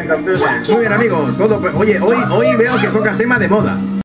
campeones. Muy bien, amigos. Todo, oye, hoy veo que toca tema de moda.